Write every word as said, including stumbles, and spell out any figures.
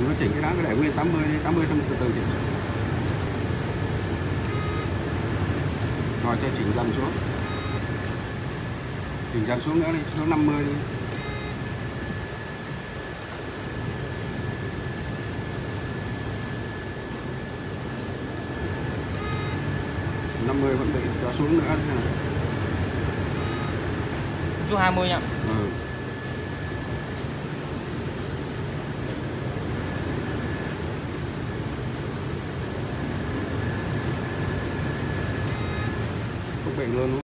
đừng có chỉnh cái đó, cứ để nguyên tám mươi đi, tám mươi xong từ từ chỉnh. Rồi cho chỉnh dần xuống. Chỉnh dần xuống nữa đi, xuống năm mươi đi. năm mươi vẫn bị, cho xuống nữa. Chú hai mươi nha. Ừ. Không bị luôn.